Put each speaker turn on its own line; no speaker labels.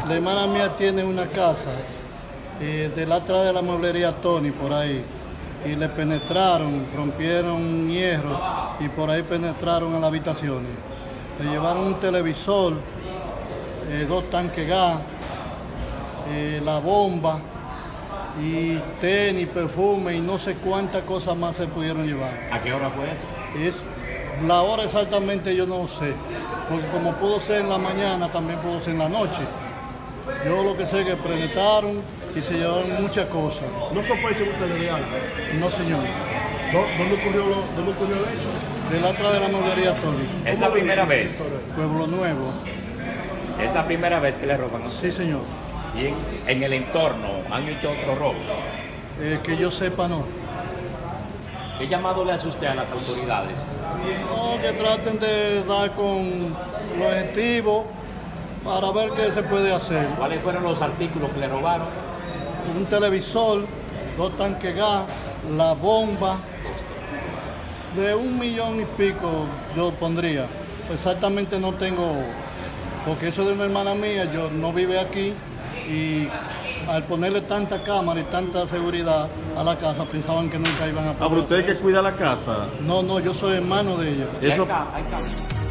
La hermana mía tiene una casa del atrás de la mueblería Tony, por ahí, y le penetraron, rompieron hierro y por ahí penetraron a las habitaciones. Le llevaron un televisor, 2 tanques gas, la bomba y tenis, perfume y no sé cuántas cosas más se pudieron llevar.
¿A qué hora fue eso?
La hora exactamente yo no sé, porque como pudo ser en la mañana, también pudo ser en la noche. Yo lo que sé es que penetraron y se llevaron muchas cosas.
¿No sospechan ustedes de algo?
No, señor.
¿Dónde ocurrió el hecho?
Del atrás de la mueblería Tony.
¿Es la primera vez?
Pueblo Nuevo.
¿Es la primera vez que le roban?
Sí, señor.
¿Y en el entorno han hecho otro robo?
Que yo sepa, no.
¿Qué llamado le hace usted a las autoridades?
No, que traten de dar con los objetivos para ver qué se puede hacer.
¿Cuáles fueron los artículos que le robaron?
Un televisor, 2 tanques gas, la bomba, de 1,000,000 y pico yo pondría. Exactamente no tengo, porque eso es de una hermana mía, yo no vive aquí y al ponerle tanta cámara y tanta seguridad a la casa pensaban que nunca iban a poder.
¿A usted que cuida la casa?
No, yo soy hermano de ella.
Eso...
Hay cámaras.